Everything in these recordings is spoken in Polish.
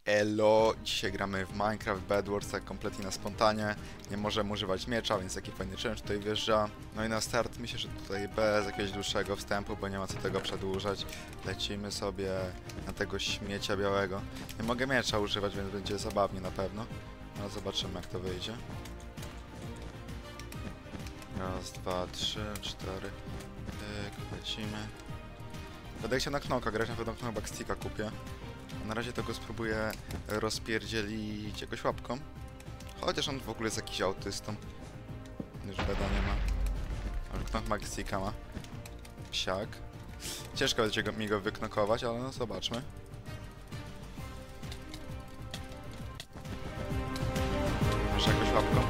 Elo, dzisiaj gramy w Minecraft Bed Wars tak kompletnie na spontanie. Nie możemy używać miecza, więc taki fajny challenge tutaj wjeżdża. No i na start myślę, że tutaj bez jakiegoś dłuższego wstępu, bo nie ma co tego przedłużać. Lecimy sobie na tego śmiecia białego. Nie mogę miecza używać, więc będzie zabawnie na pewno. Ale zobaczymy, jak to wyjdzie. Raz, dwa, trzy, cztery. Lecimy. Będę chciał na Knoka grać, na pewno Knock Backsticka kupię. Na razie tego spróbuję rozpierdzielić jakoś łapką. Chociaż on w ogóle jest jakiś autystą. Już beda nie ma. Ale Knock Backsticka ma. Psiak. Ciężko będzie mi go wyknokować, ale no zobaczmy. Może jakoś łapką?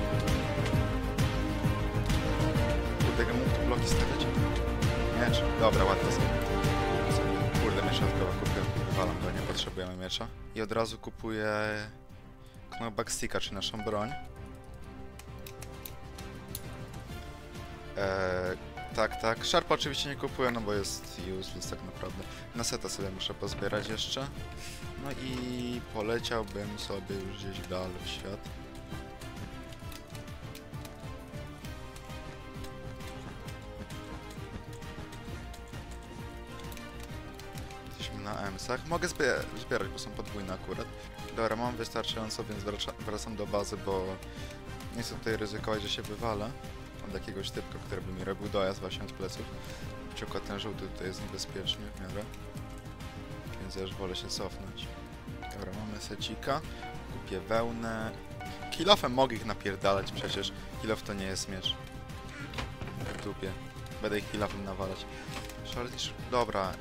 Kurde, mógł tu bloki stawiać? Miecz. Dobra, ładnie sobie. Kurde, miecz dodatkowo kupię. Wywalam go, nie potrzebujemy miecza. I od razu kupuję Knock Backsticka, czy naszą broń. Tak. Sharpa oczywiście nie kupuję, no bo jest useless tak naprawdę. Na seta sobie muszę pozbierać jeszcze. No i poleciałbym sobie już gdzieś dalej w świat. Na EMS-ach. Mogę zbierać, bo są podwójne akurat. Dobra, mam wystarczająco, więc wracam do bazy, bo nie chcę tutaj ryzykować, że się wywalę od jakiegoś typka, który by mi robił dojazd właśnie od pleców. Na przykład ten żółty tutaj jest niebezpieczny w miarę, więc ja już wolę się cofnąć. Dobra, mamy secika. Kupię wełnę. Kilofem mogę ich napierdalać przecież. Kilof to nie jest miecz. W dupie. Będę ich kilofem nawalać. Dobra.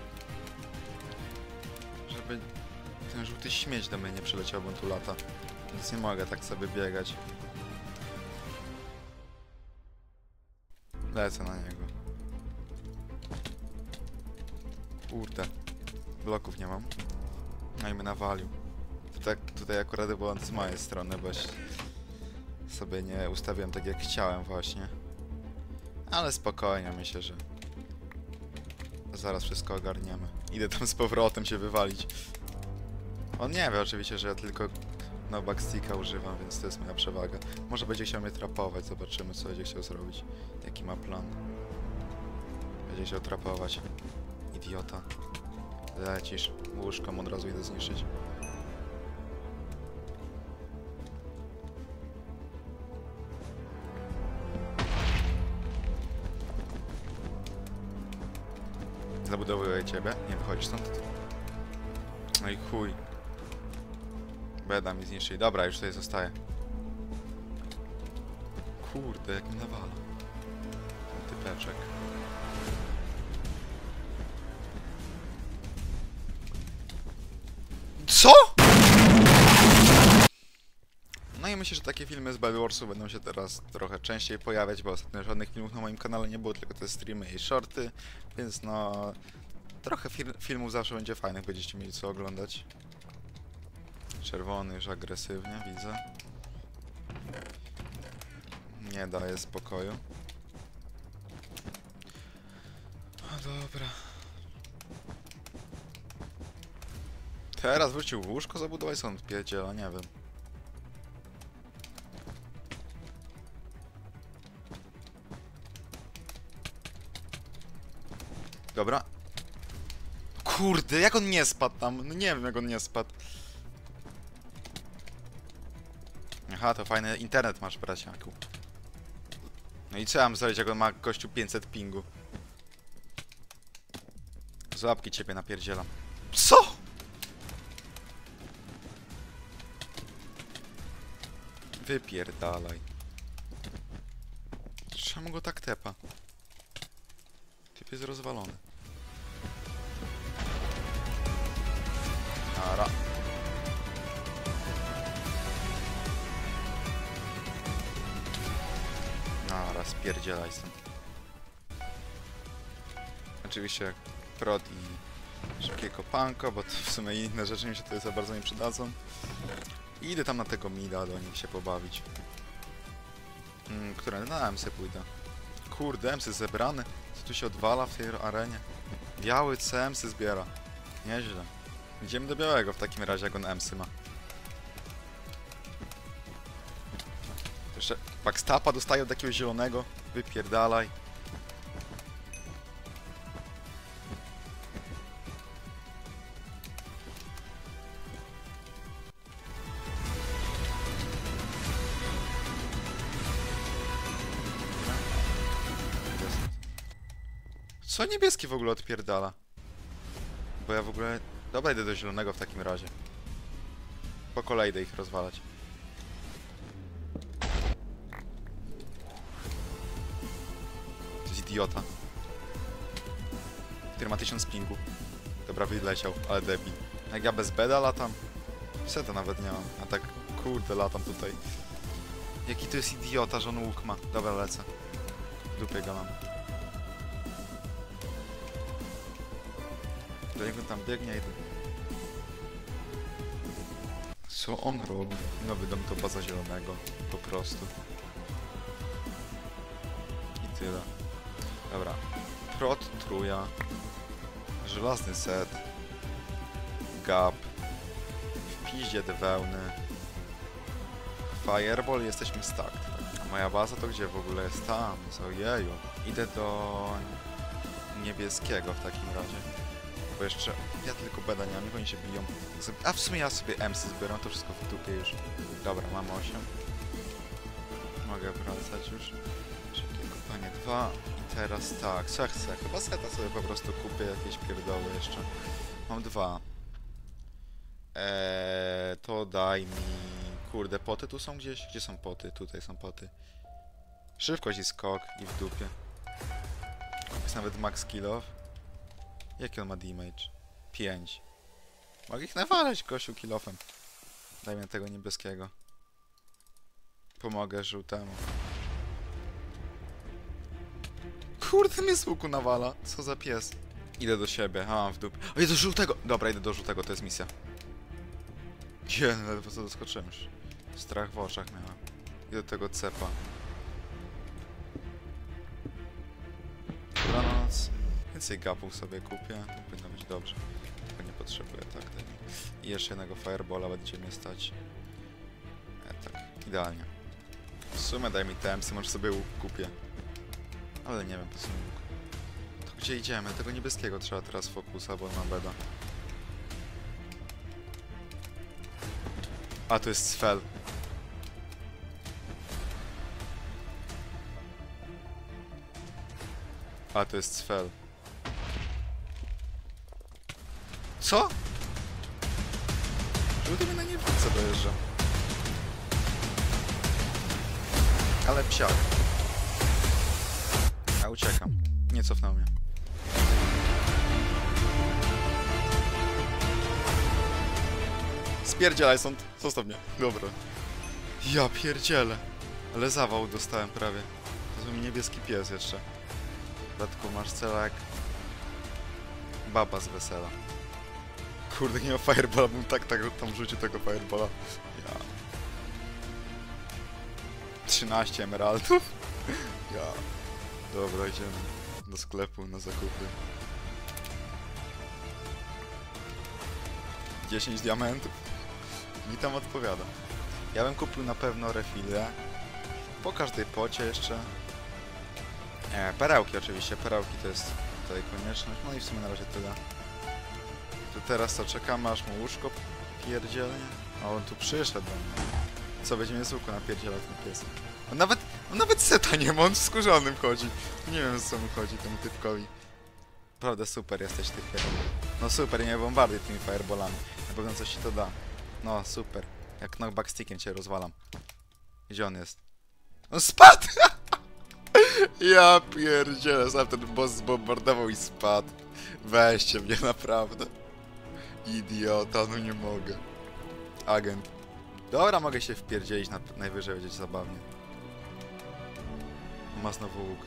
Żeby ten żółty śmieć do mnie nie przyleciał, bo tu lata. Więc nie mogę tak sobie biegać. Lecę na niego. Kurde. Bloków nie mam. No i mnie nawalił. Tutaj akurat było z mojej strony, bo sobie nie ustawiłem tak jak chciałem właśnie. Ale spokojnie, myślę, że zaraz wszystko ogarniemy. Idę tam z powrotem się wywalić. On nie wie oczywiście, że ja tylko Knock Backsticka używam, więc to jest moja przewaga. Może będzie chciał mnie trapować, zobaczymy co będzie chciał zrobić. Jaki ma plan. Będzie chciał trapować. Idiota. Lecisz. Łóżką od razu idę zniszczyć. Zabudowuję ciebie. Nie wychodzisz stąd. No i chuj. Beda mi zniszczyli. Dobra, już tutaj zostaje. Kurde, jak mi nawala. Ten typeczek. Co?! No i myślę, że takie filmy z Bed Warsu będą się teraz trochę częściej pojawiać, bo ostatnio żadnych filmów na moim kanale nie było, tylko te streamy i shorty, więc no... Trochę filmów zawsze będzie fajnych, będziecie mieli co oglądać. Czerwony już agresywnie, widzę. Nie daje spokoju. No dobra. Teraz wrócił w łóżko zabudować, są odpierdziela, nie wiem. Dobra. Kurde, jak on nie spadł tam? No nie wiem, jak on nie spadł. Aha, to fajny internet masz, braciaku. No i co ja mam zrobić, jak on ma gościu 500 pingu? Z łapki ciebie napierdzielam. Co?! Wypierdalaj. Czemu go tak tepa? Typ jest rozwalony. Nara. Nara, spierdzielaj stąd. Oczywiście prod i szybkiego panko, bo to w sumie inne rzeczy mi się tutaj za bardzo nie przydadzą. I idę tam na tego mida, do nich się pobawić. Które na MC pójdę. Kurde, MC zebrany. Co tu się odwala w tej arenie? Biały CMC zbiera. Nieźle. Idziemy do białego w takim razie, jak on MC ma. Jeszcze backstapa dostaję od jakiegoś zielonego. Wypierdalaj. Co niebieski w ogóle odpierdala? Bo ja w ogóle... Dobra, idę do zielonego w takim razie. Po kolei idę ich rozwalać. To jest idiota. Który ma 1000 pingu. Dobra, wyleciał, ale debil. Jak ja bez beda latam? Seta nawet nie mam, a tak kurde latam tutaj. Jaki to jest idiota, że on łuk ma. Dobra, lecę. W dupie go mam. Do niego tam biegnie i... Co on robi? No wydam to baza zielonego. Po prostu. I tyle. Dobra. Prot, truja. Żelazny set. Gap. W piździe te wełny. Fireball, jesteśmy stacked. A moja baza to gdzie w ogóle jest? Tam. Ojeju. Idę do... niebieskiego w takim razie. Bo jeszcze... Ja tylko beda nie mam, niech oni się biją. A w sumie ja sobie emsy zbieram, to wszystko w dupie już. Dobra, mam 8. Mogę wracać już. Szybkie kopanie 2. I teraz tak, co ja chcę? Chyba seta sobie po prostu kupię, jakieś pierdoły jeszcze. Mam 2. To daj mi... Kurde, poty tu są gdzieś? Gdzie są poty? Tutaj są poty. Szybkość i skok i w dupie. Jest nawet max kill off. Jaki on ma damage? 5. Mogę ich nawalać gościu kill-offem. Dajmy tego niebieskiego. Pomogę żółtemu. Kurde, mnie z łuku nawala. Co za pies. Idę do siebie. A, mam w dupie. O, idę do żółtego! Dobra, idę do żółtego, to jest misja. Ledwo co doskoczyłem już. Strach w oczach miałem. Idę do tego cepa. Dobranoc. Więcej gapów sobie kupię. Powinno być dobrze. Tylko nie potrzebuję, tak. I jeszcze jednego fireballa będzie mnie stać. Tak, idealnie. W sumie daj mi tempsy, może sobie łuk kupię. Ale nie wiem po co mi łuk. To gdzie idziemy? Tego niebieskiego trzeba teraz fokusa, bo mam beda. A, to jest Sfel. A, to jest Sfel. Co? Żółty mnie na niewidce dojeżdża. Ale psiak. A uciekam. Nie cofnął mnie. Spierdzielaj stąd. Zostaw mnie. Dobra. Ja pierdzielę. Ale zawał dostałem prawie. To jest mi niebieski pies jeszcze. W dodatku masz celek. Baba z wesela. Kurde, nie ma fireballa, bym tak tam rzucił tego fireballa. Ja. 13 emeraldów? Ja. Dobra, idziemy do sklepu na zakupy. 10 diamentów. Mi tam odpowiada. Ja bym kupił na pewno refile. Po każdej pocie jeszcze. Perełki oczywiście, perełki to jest tutaj konieczność. No i w sumie na razie tyle. To teraz to czekamy, aż mu łóżko pierdzielnie. A on tu przyszedł. Co, będzie mnie z łuku napierdzielał ten pies. On nawet seta nie ma, on w skórzonym chodzi. Nie wiem, co mu chodzi temu typkowi. Naprawdę super jesteś typie. No super, nie bombarduj tymi fireballami. Na pewno coś ci to da. No super. Jak knockback stickiem cię rozwalam. Gdzie on jest? On spadł! Ja pierdzielę, sam ten boss zbombardował i spadł. Weźcie mnie, naprawdę. Idiota, no nie mogę. Agent. Dobra, mogę się wpierdzielić, najwyżej będzie zabawnie. Ma znowu łuk.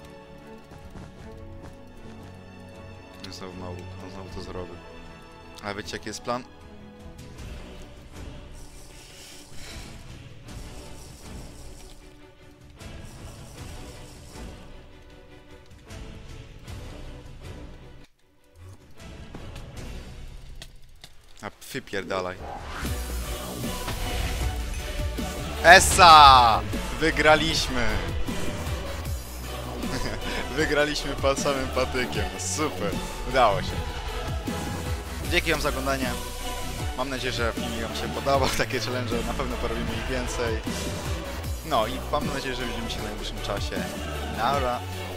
Znowu ma łuk, on znowu to zrobi. A wiecie jaki jest plan? A wypierdalaj. Essa! Wygraliśmy! Wygraliśmy samym patykiem. Super. Udało się. Dzięki wam za oglądanie. Mam nadzieję, że film wam się podobał. Takie challenge na pewno porobimy ich więcej. No i mam nadzieję, że widzimy się w najbliższym czasie. Nara!